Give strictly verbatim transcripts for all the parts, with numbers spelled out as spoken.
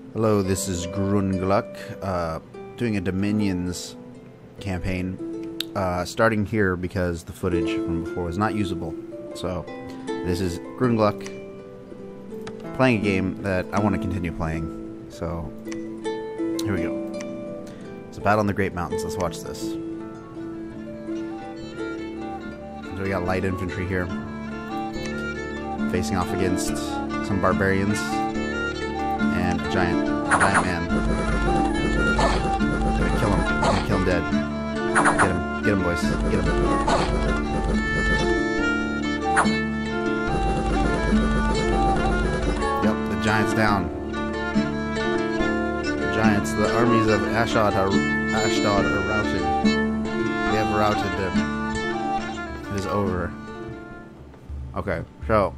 Hello, this is Grungluck, uh, doing a Dominions campaign, uh, starting here because the footage from before was not usable. So, this is Grungluck, playing a game that I want to continue playing. So, here we go. It's a battle in the Great Mountains. Let's watch this. So we got light infantry here, facing off against some barbarians. And a giant, a giant man. Gonna kill him. Gonna kill him dead. Get him. Get him, boys. Get him. Yep, the giant's down. The giants, the armies of Ashdod are, Ashdod are routed. We have routed them. It is over. Okay, so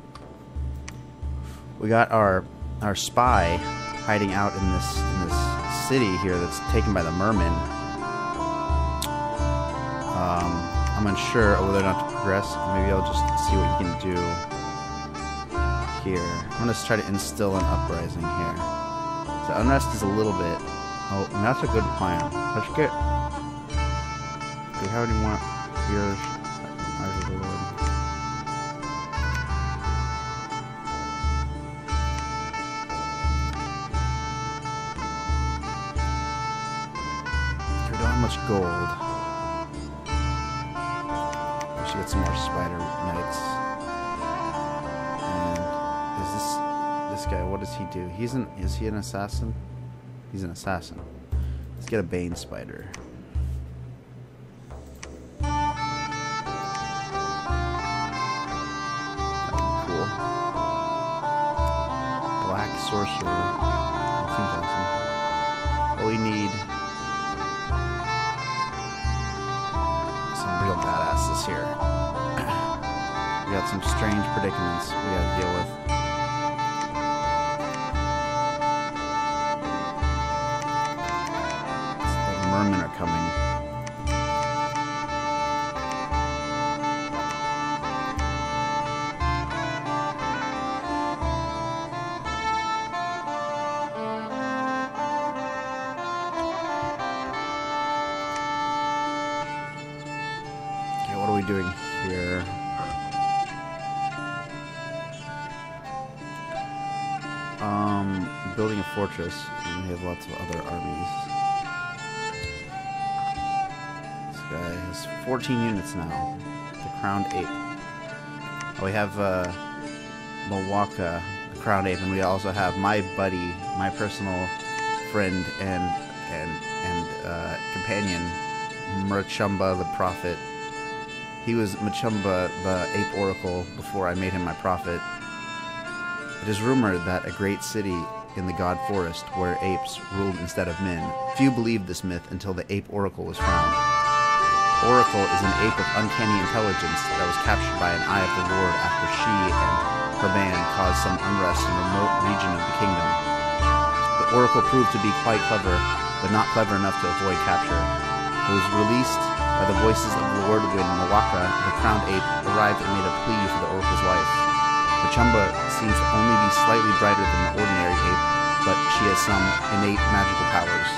we got our our spy hiding out in this in this city here that's taken by the mermen. Um, I'm unsure of whether or not to progress. Maybe I'll just see what you can do here. I'm gonna try to instill an uprising here. So unrest is a little bit. Oh, that's a good plan. Let's get. Do we have any more heroes? Eyes of the Lord. Much gold. We should get some more spider knights. And is this this guy? What does he do? He's an is he an assassin? He's an assassin. Let's get a bane spider. That'd be cool. Black sorcerer. That seems awesome. What we need. Real badasses here. We got some strange predicaments we gotta deal with. The mermen are coming. What are we doing here? Um, building a fortress, and we have lots of other armies. This guy has fourteen units now. The Crowned Ape. Oh, we have uh, Milwaukee, the Crowned Ape, and we also have my buddy, my personal friend and and and uh, companion, Merchumba the Prophet. He was Machumba, the ape oracle, before I made him my prophet. It is rumored that a great city in the god forest where apes ruled instead of men. Few believed this myth until the ape oracle was found. Oracle is an ape of uncanny intelligence that was captured by an eye of the Lord after she and her band caused some unrest in a remote region of the kingdom. The oracle proved to be quite clever, but not clever enough to avoid capture. It was released by the voices of the Lord when Milwaukee, the crowned ape, arrived and made a plea for the oracle's life. Machumba seems to only be slightly brighter than the ordinary ape, but she has some innate magical powers.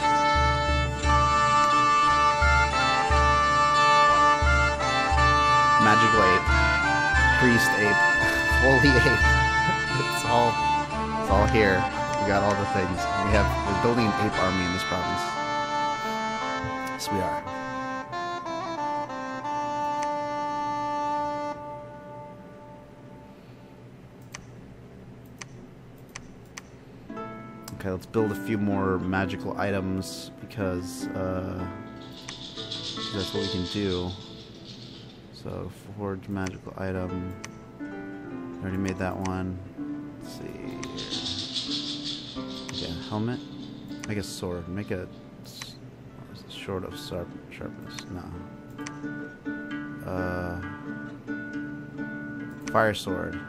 Magical ape, priest ape, holy ape. It's all, it's all here. We got all the things. We have, we're building an ape army in this province. Yes, we are. Okay, let's build a few more magical items because uh, that's what we can do. So, forge magical item. Already made that one. Let's see. Okay, helmet. Make a sword. Make a sword of sharp sharpness. No. Uh, fire sword.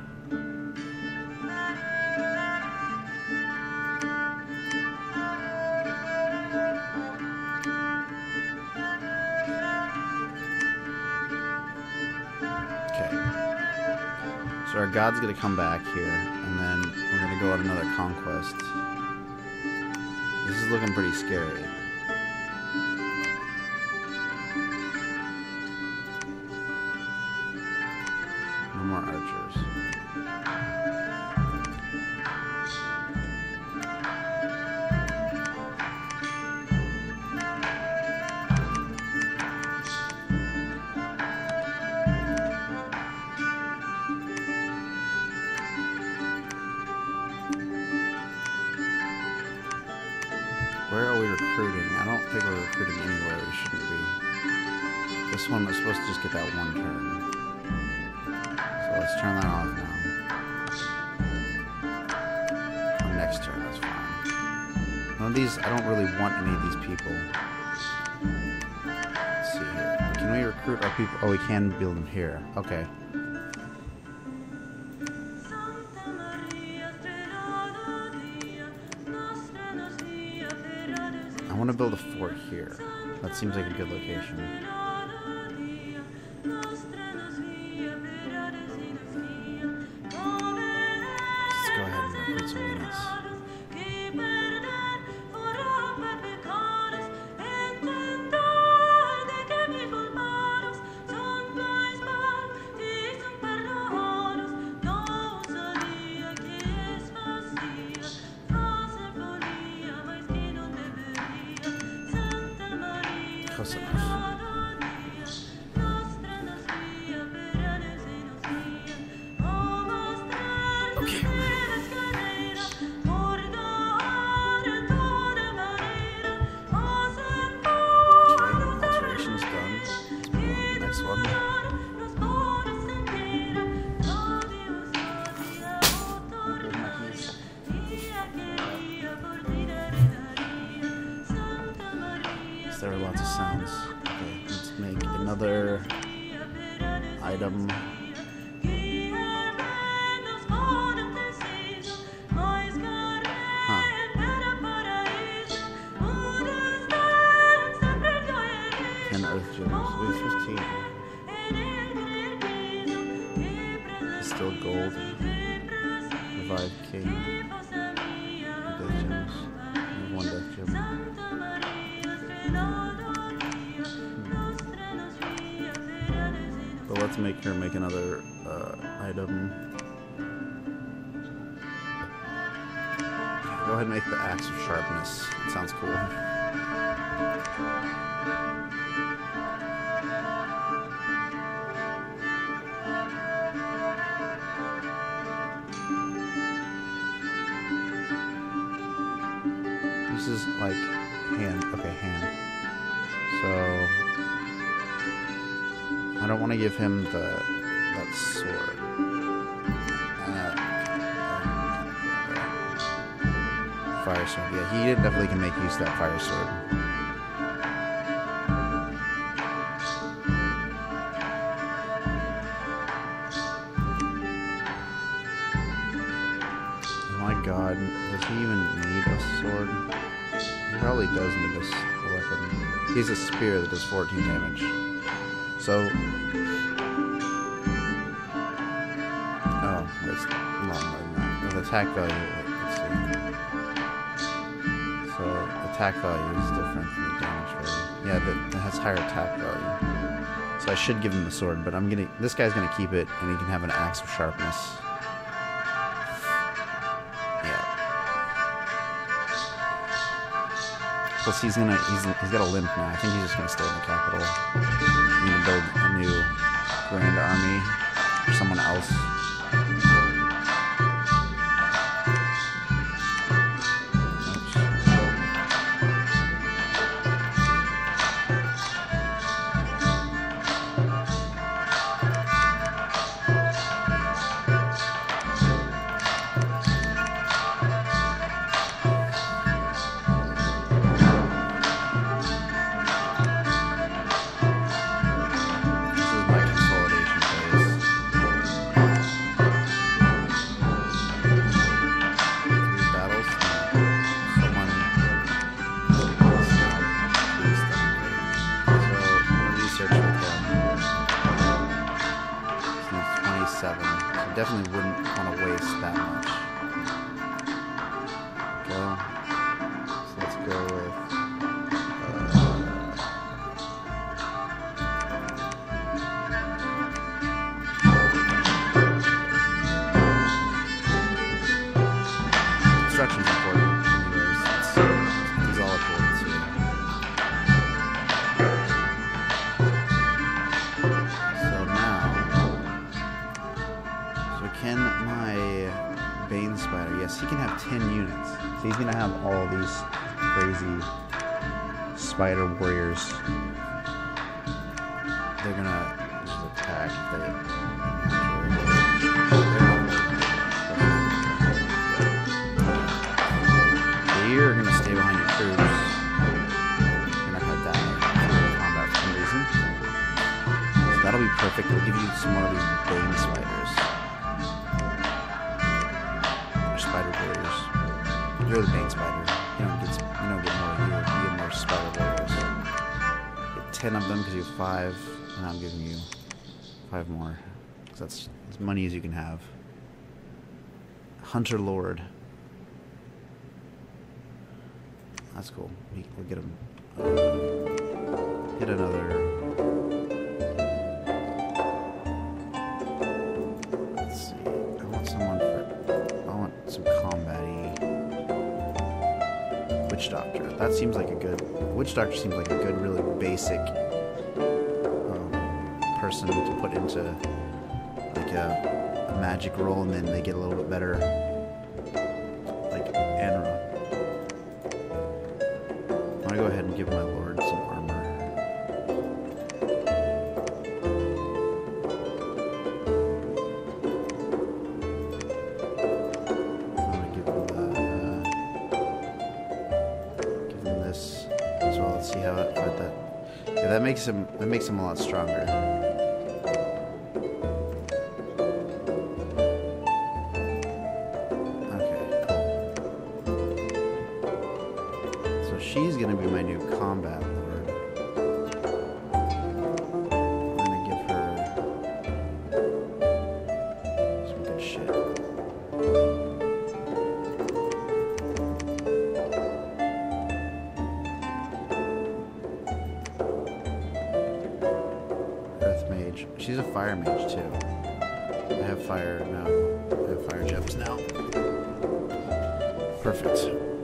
So our god's gonna come back here, and then we're gonna go on another conquest. This is looking pretty scary. No more archers. Where are we recruiting? I don't think we're recruiting anywhere we shouldn't be. This one was supposed to just get that one turn. So let's turn that off now. Or next turn, that's fine. None of these, I don't really want any of these people. Let's see here. Can we recruit our people? Oh, we can build them here. Okay. I want to build a fort here. That seems like a good location. Let's go ahead and recruit some units. Close enough. Okay. Alterations done. Let's move on to the next one. There are lots of sounds. Okay, let's make another item. Huh. ten earth gems. We have fifteen. It's still gold. Revive king. Two death gems. One death gem. But let's make her make another uh, item. Go ahead and make the axe of sharpness. It sounds cool. This is like hand. Okay, hand. So I don't want to give him the that sword. Uh, fire sword. Yeah, he definitely can make use of that fire sword. Oh my god, does he even need a sword? He probably does need a weapon. He's a spear that does fourteen damage. So, oh, that's a lot more than that. With attack value, let's see. So, attack value is different from the damage value. Yeah, but it has higher attack value. So I should give him the sword, but I'm gonna. This guy's gonna keep it, and he can have an axe of sharpness. Yeah. Plus, he's gonna. He's he's got a limp now. I think he's just gonna stay in the capital. I'm gonna build a new grand army for someone else. Definitely wouldn't want to waste that much. Go. So let's go construction's important anyways. It's, it's all important too. So now, so can my Bane Spider, yes, he can have ten units. So he's gonna have all of these crazy spider warriors. They're gonna just attack if they You're gonna stay behind your troops. You're not gonna die in combat for some reason. So that'll be perfect. It'll give you some more of these Bane spiders. Or spider warriors. You're the Bane spider. You don't get, you don't get more of you. You get more spider warriors. You get ten of them because you have five, and I'm giving you five more. Because that's as many as you can have. Hunter Lord. That's cool. We, we'll get him. Uh, hit another. Let's see. I want someone for. I want some combat-y. Witch Doctor. That seems like a good. Witch Doctor seems like a good, really basic um, person to put into like a, a magic role, and then they get a little bit better. Like Anra. I'm gonna go ahead and give my lord some armor. I'm gonna give him the, uh, give him this as well. Let's see how it, what that. Yeah, that makes him. That makes him a lot stronger. She's gonna be my new combat lord. I'm gonna give her some good shit. Earth Mage. She's a fire mage too. I have fire now. I have fire gems now. Perfect.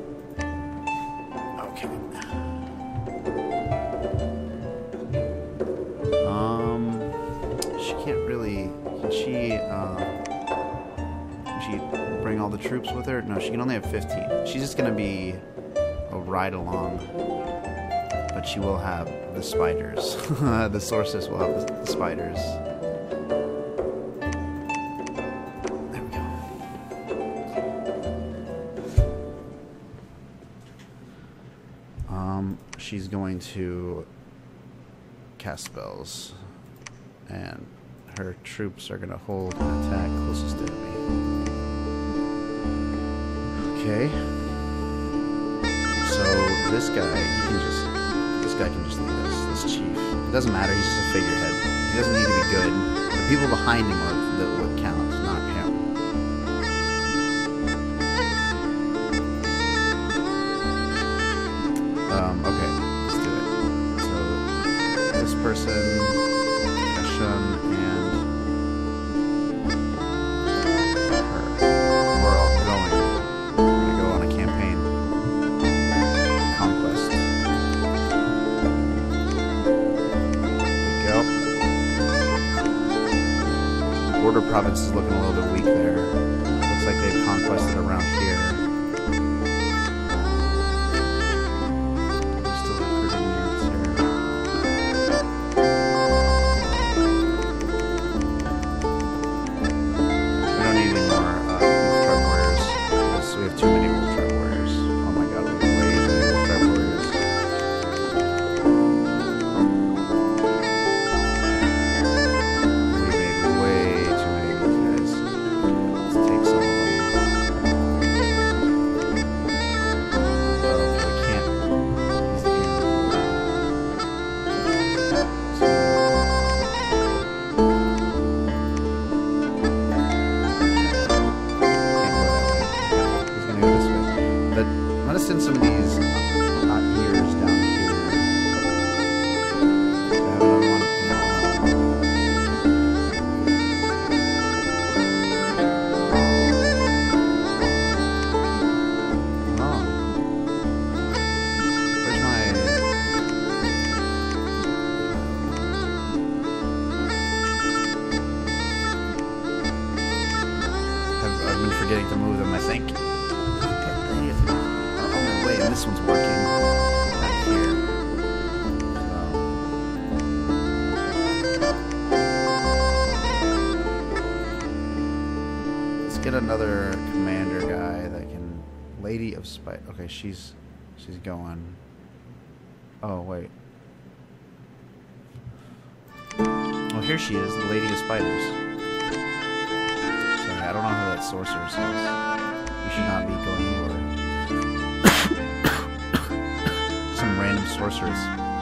All the troops with her? No, she can only have fifteen. She's just gonna be a ride along, but she will have the spiders. The sorceress will have the, the spiders. There we go. Um, she's going to cast spells, and her troops are gonna hold an attack closest to me. Okay. So this guy, he can just, this guy can just lead us. This chief, it doesn't matter. He's just a figurehead. He doesn't need to be good. The people behind him are that what counts, not him. Um. Okay. Let's do it. So this person, Keshan, and. Border province is looking a little bit weak there. Looks like they've conquested around here. Still recruiting units here. We don't need any more uh, wolf tribe warriors because we have too many wolf tribe warriors. Oh my god, we have way too many wolf tribe warriors. Send some of these hot ears down here. I have another one. this one's working back here. So let's get another commander guy that can. Lady of Spite. Okay, she's she's going. Oh wait. Oh, here she is, the Lady of Spiders. Sorry, I don't know who that sorcerer says. We should not be going anywhere. Some random sorceress.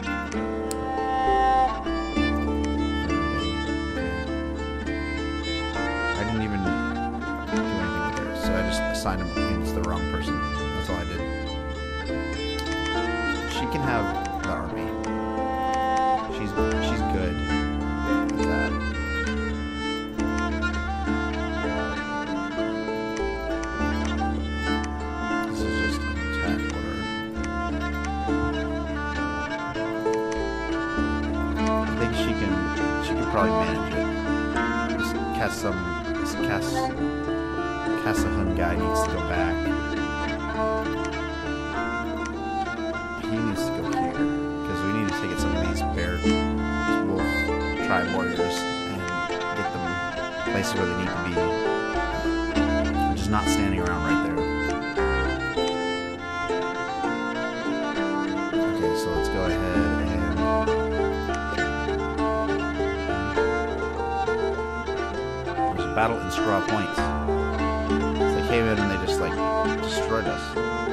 I didn't even do anything with her, so I just assigned him against the wrong person. That's all I did. She can have the army. She's she's good. That. This is just an attack order. I think she can she can probably manage it. This cast some this cast Cassahun guy needs to go back. He needs to go here because we need to take it some of these bear wolf tribe warriors and get them places where they need to be. We're just not standing around right there. Okay, so let's go ahead and there's a battle in Straw Point. So they came in and they just like destroyed us.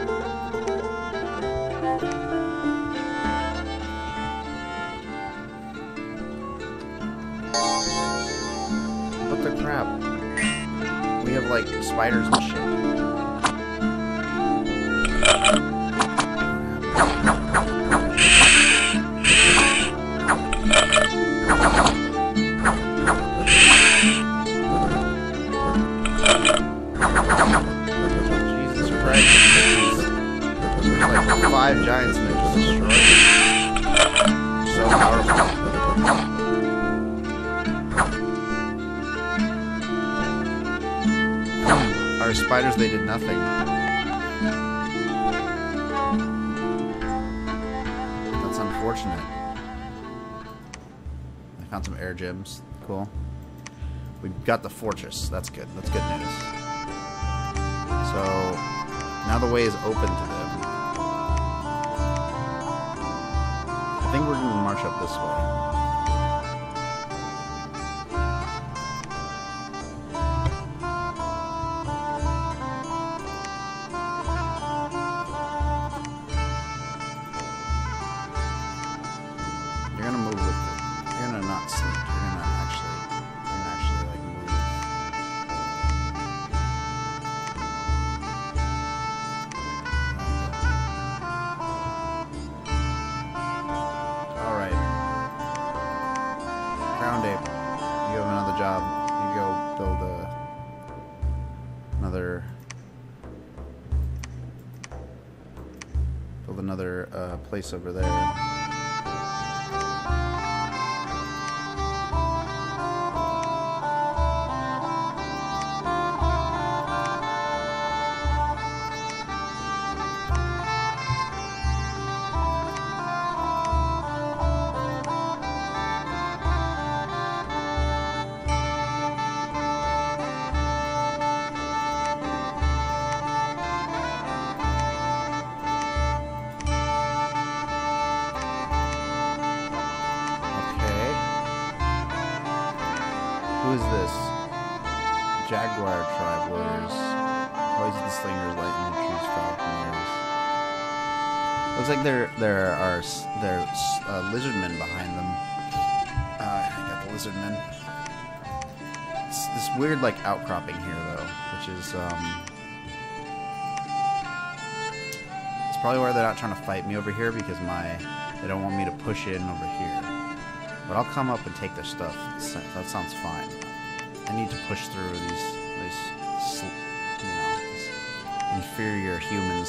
Crap. We have like spiders and shit. Jesus Christ. There's like five giants and they just destroyed it. So powerful. Our spiders, they did nothing. That's unfortunate. I found some air gems. Cool. We got the fortress. That's good. That's good news. So, now the way is open to them. I think we're going to march up this way. Another uh, place over there. Who is this? Jaguar tribe warriors. Poison slingers, lightning trees, falconers. Looks like there there are there uh, lizardmen behind them. Uh, I got the lizardmen. It's this weird like outcropping here though, which is um. It's probably why they're not trying to fight me over here because my they don't want me to push in over here. But I'll come up and take their stuff. That sounds fine. I need to push through these, these, you know, these inferior humans.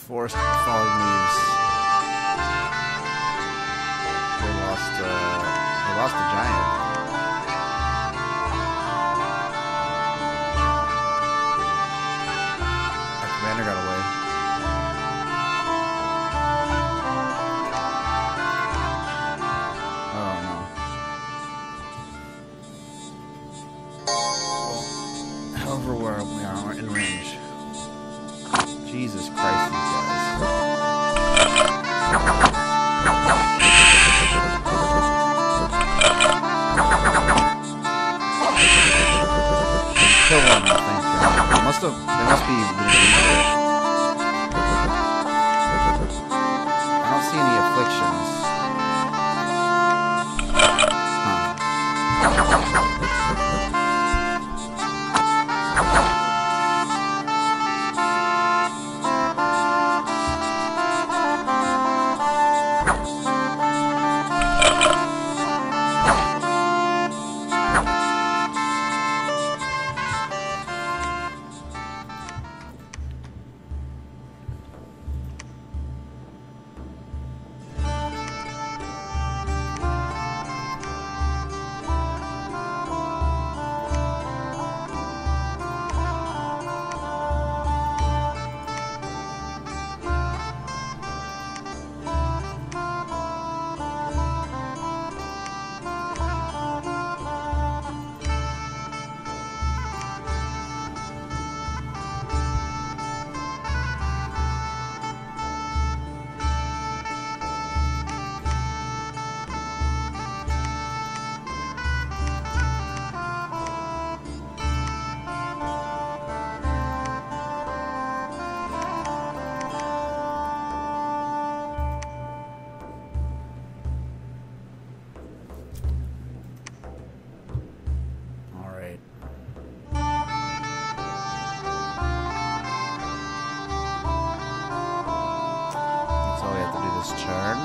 Forest of Falling Leaves. They lost, uh, they lost a giant. Our commander got away. Oh no. However, where we are in range. Jesus Christ, these guys. Kill one, I think. They must have. They must be. I don't see any afflictions. Turn.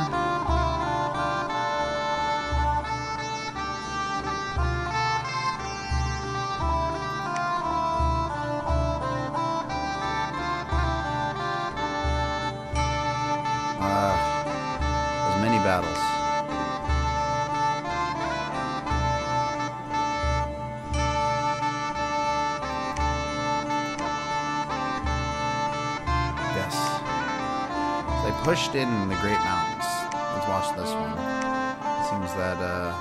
Uh, there's many battles. Yes. They pushed in the Great Mountains. Let's watch this one. Seems that, uh...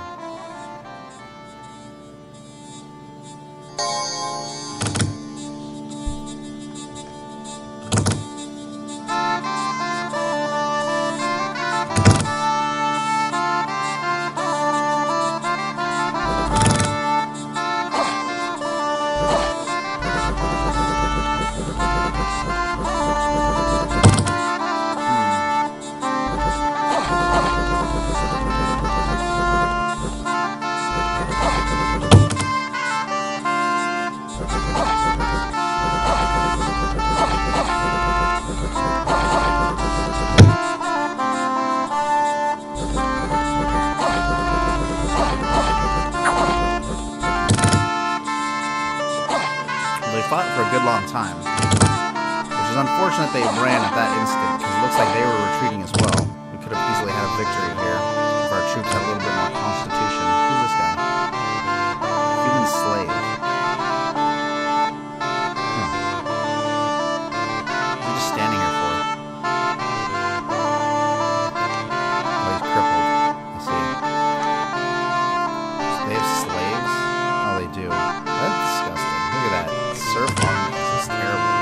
fought for a good long time, which is unfortunate they ran at that instant, because it looks like they were retreating as well. We could have easily had a victory here if our troops had a little bit more constitution. Who's this guy? Human slave. Hmm. What's he just standing here for? Oh, he's crippled. I see. So they have slaves? Oh, they do. That's disgusting. Look at that. Surf army. This is terrible.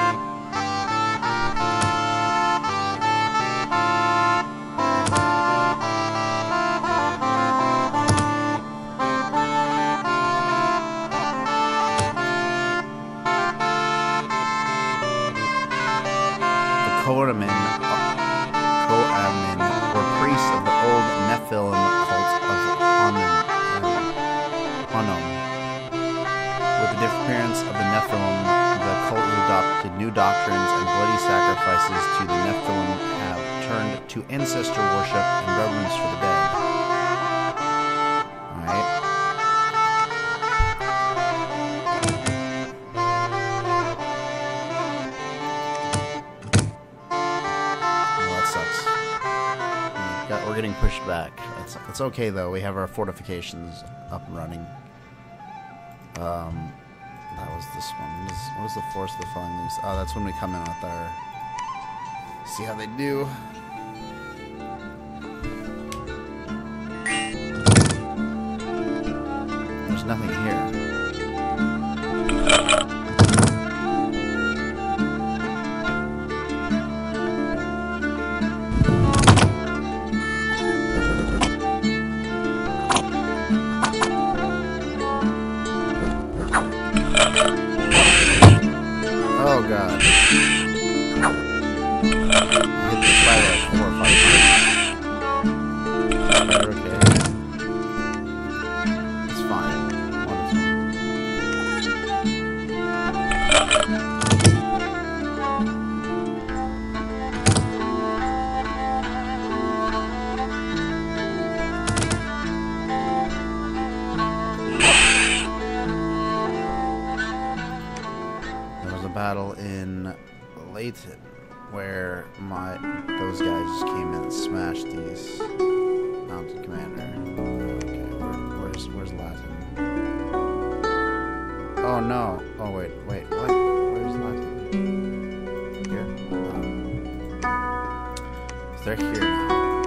The Koramin, Koramin were priests of the old Nephilim cult of Anon. Anon. With the disappearance of the Nephilim, the cult has adopted new doctrines, and bloody sacrifices to the Nephilim have turned to ancestor worship and reverence for the dead. Alright. getting pushed back. It's, it's okay, though. We have our fortifications up and running. Um, that was this one. What is, what is the force of the falling leaves? Oh, that's when we come in with our... See how they do. There's nothing here. Oh god. Hit the spider like four or five times. Spider, okay. It's fine. Wonderful. There was a battle in Layton where my those guys just came in and smashed these mounted commander. Okay, where, where's where's Latin? Oh no! Oh wait, wait, what? Where's Latin? Here? Oh. So they're here now.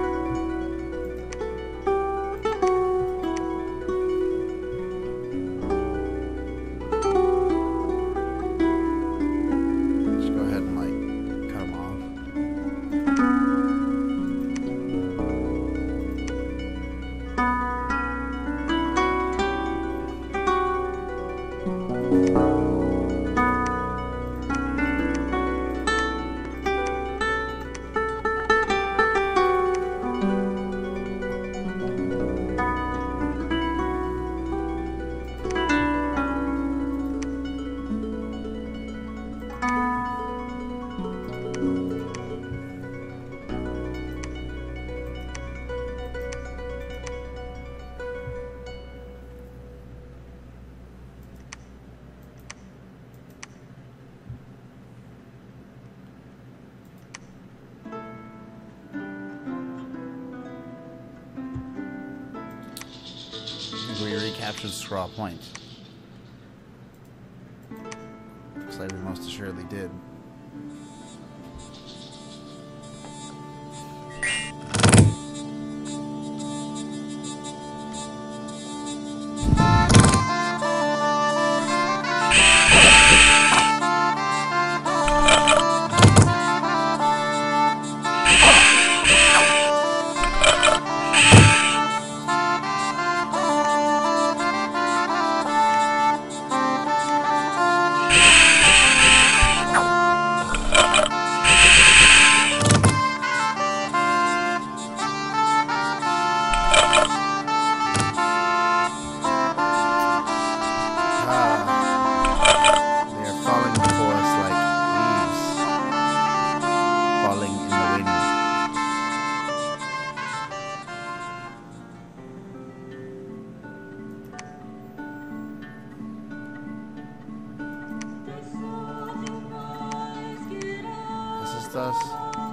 We recaptured Straw Point. Looks like we most assuredly did. Us.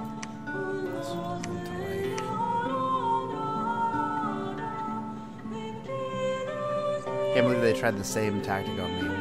Can't believe they tried the same tactic on me.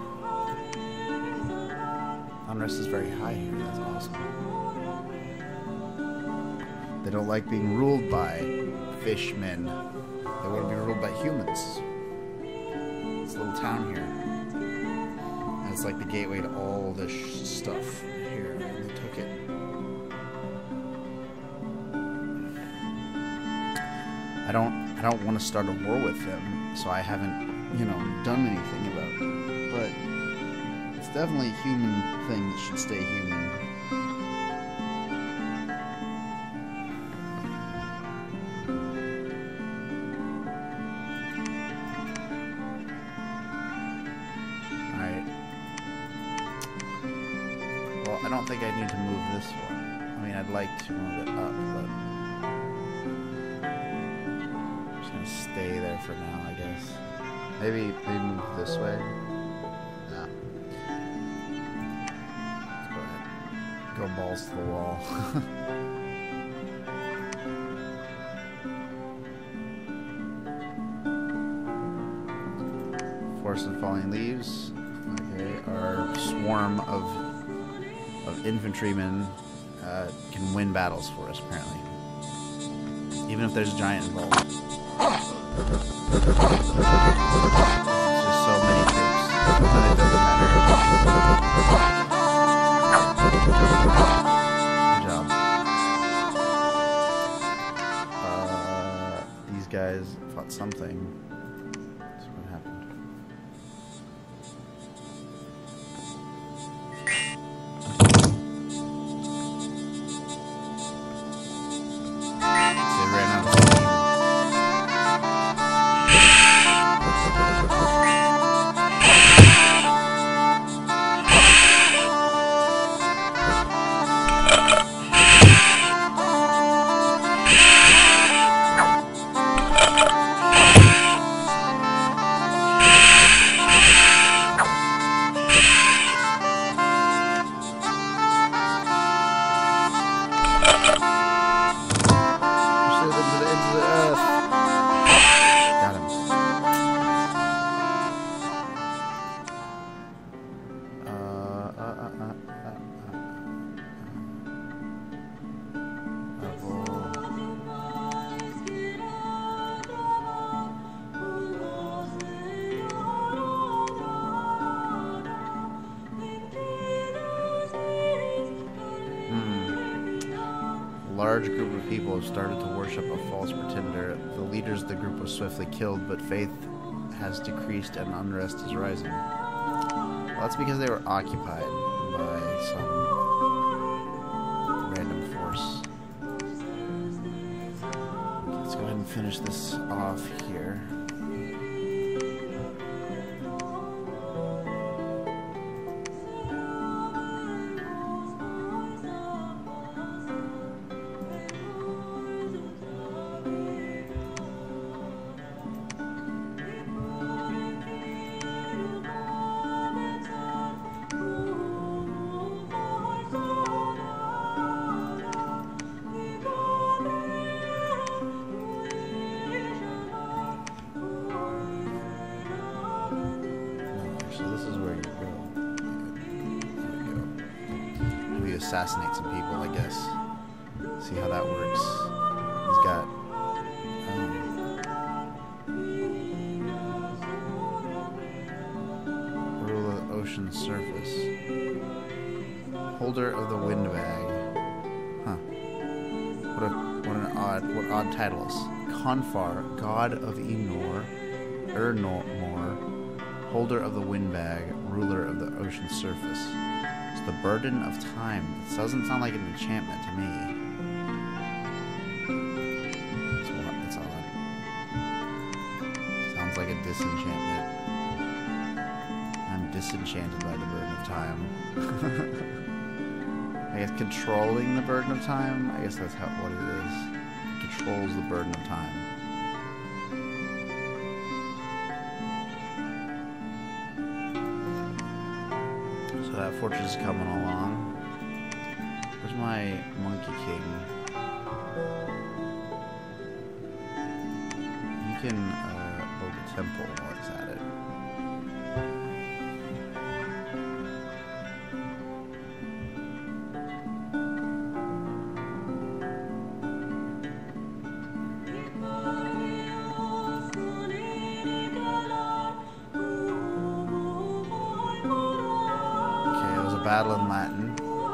Unrest is very high here. That's awesome. They don't like being ruled by fishmen. They want to be ruled by humans. This little town here. And it's like the gateway to all this stuff here. And they took it. I don't I don't want to start a war with them, so I haven't, you know, done anything about it. But it's definitely a human thing that should stay human. Alright. Well, I don't think I need to move this one. I mean, I'd like to move it up, but stay there for now, I guess. Maybe maybe move this way. Nah. Let's go ahead. Go balls to the wall. Forest of Falling Leaves. Okay, our swarm of of infantrymen uh, can win battles for us, apparently. Even if there's a giant involved. There's just so many troops that it doesn't matter. Good job. Uh, these guys fought something. That's what happened. They ran out of steam. large group of people have started to worship a false pretender. The leaders of the group were swiftly killed, but faith has decreased and unrest is rising. Well, that's because they were occupied by some random force. Let's go ahead and finish this off here. Assassinate some people, I guess. See how that works. He's got um, rule of the ocean surface. Holder of the wind bag. Huh. What a what an odd what odd titles. Confar, god of Enor, Ernor, holder of the wind bag, ruler of the ocean surface. The burden of time. It doesn't sound like an enchantment to me. It's, it's odd. Sounds like a disenchantment. I'm disenchanted by the burden of time. I guess controlling the burden of time. I guess that's how what it is. It controls the burden of time. That fortress is coming along. Where's my Monkey King? He can uh, build a temple while he's at it. a battle in Latin.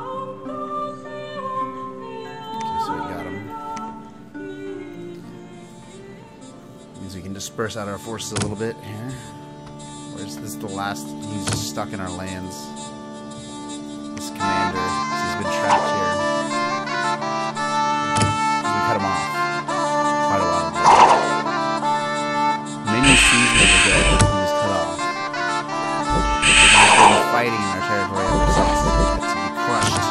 Okay, so we got him. Means we can disperse out our forces a little bit here. Where's this? The last? He's just stuck in our lands. This commander, he's been trapped here. We cut him off. Quite a while ago. Many seasons ago, he was cut off. He's been fighting in our territory ever since to be crushed.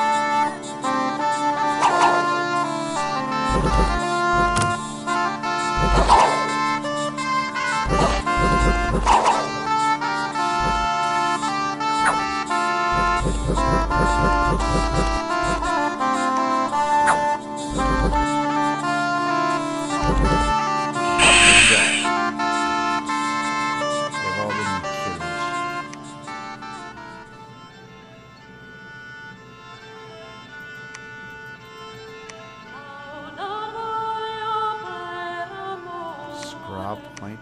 They've all been killed. Scrub point.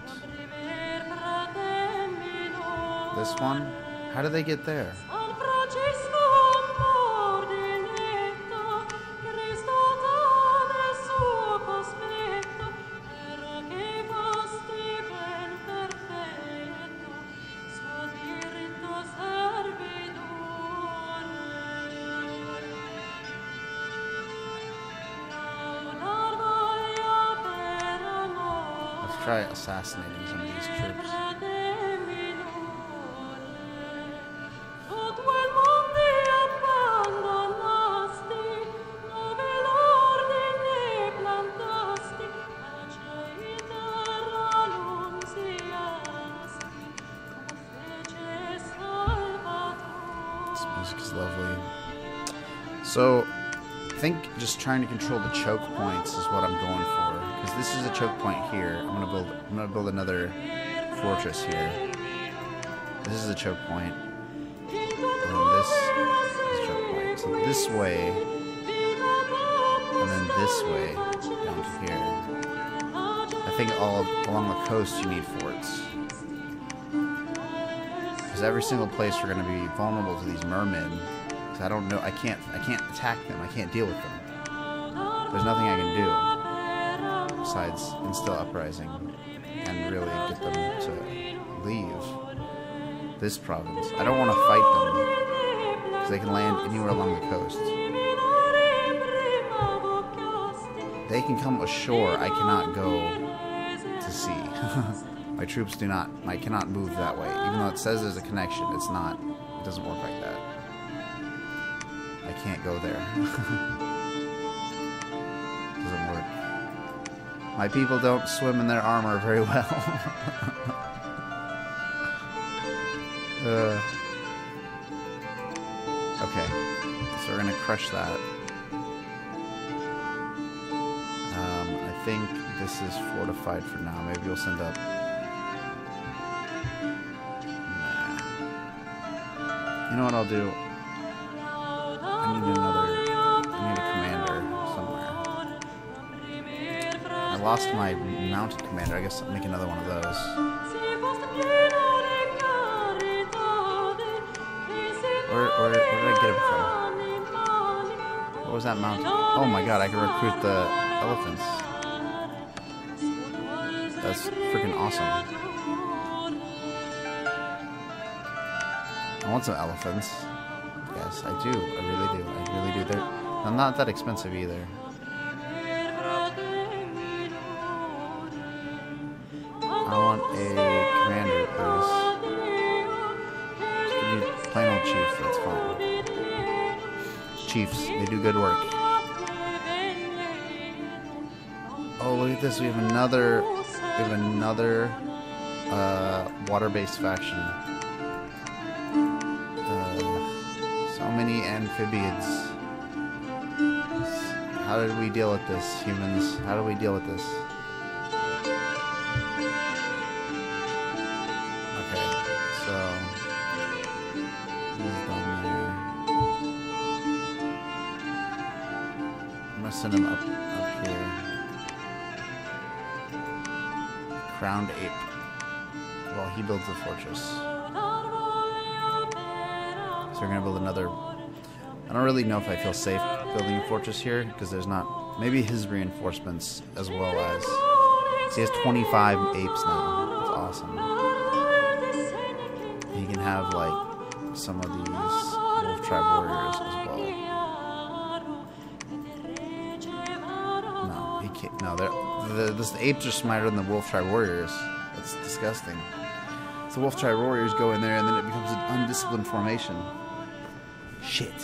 This one? How did they get there? Let's try assassinating some of these troops. This music is lovely. So, I think just trying to control the choke points is what I'm going for. Because this is a choke point here. I'm gonna build. I'm gonna build another fortress here. This is a choke point, and then this is a choke point. So this way, and then this way down to here. I think all along the coast you need forts. Because every single place we're gonna be vulnerable to these mermen. Because I don't know. I can't. I can't attack them. I can't deal with them. There's nothing I can do besides instill uprising and really get them to leave this province. I don't want to fight them because they can land anywhere along the coast. They can come ashore. I cannot go to sea. My troops do not. I cannot move that way. Even though it says there's a connection, it's not. It doesn't work like that. I can't go there. Doesn't work. My people don't swim in their armor very well. uh, okay, so we're gonna crush that. Um, I think this is fortified for now. Maybe we'll send up. Nah. You know what I'll do? I need another. I need a commander somewhere. I lost my mounted commander. I guess I'll make another one of those. Where, where, where did I get him from? What was that mounted? Oh my god, I can recruit the elephants. That's freaking awesome. I want some elephants. Yes, I do. I really do. I really do. They're, they're not that expensive either. I want a commander, please. Just give me plain old chief. That's fine. Chiefs, they do good work. Oh, look at this. We have another. We have another uh, water-based faction. So many amphibians. How did we deal with this, humans? How do we deal with this? Okay, so he's down there. I'm gonna send him up up here. Crowned ape. Well, he builds a fortress. So we're gonna build another. I don't really know if I feel safe building a fortress here because there's not maybe his reinforcements as well as. So he has twenty-five apes now. That's awesome. And he can have like some of these wolf tribe warriors as well. No, he can't. No, they're, the, the, the apes are smarter than the wolf tribe warriors. That's disgusting. So the wolf tribe warriors go in there and then it becomes an undisciplined formation. Shit.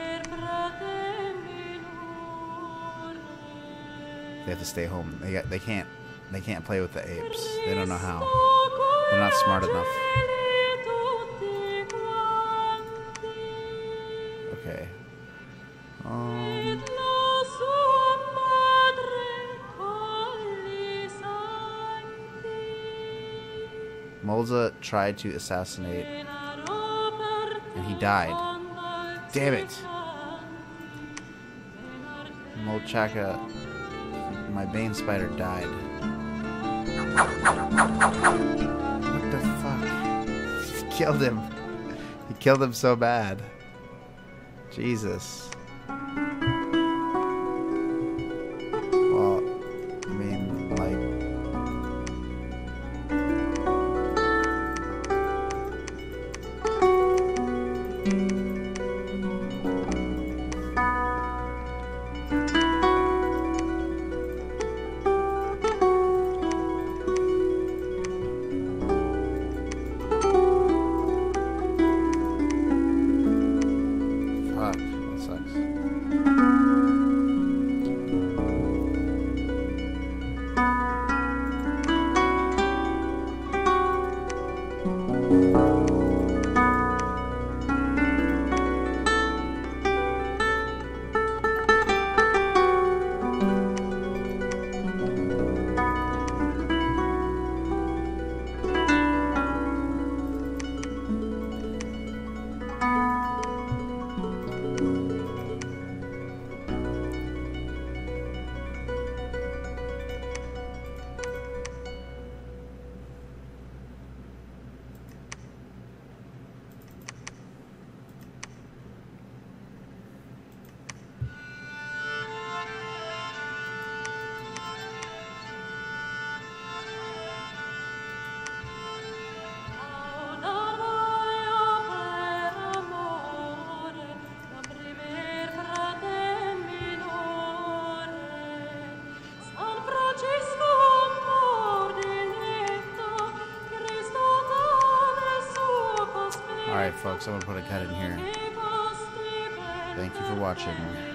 They have to stay home. They got, they can't they can't play with the apes. They don't know how. They're not smart enough. Okay. Um Molza tried to assassinate and he died. Damn it. Molchaka, my Bane Spider died. What the fuck? He killed him. He killed him so bad. Jesus. Well, I mean, like... Alright folks, I'm going to put a cut in here. Thank you for watching.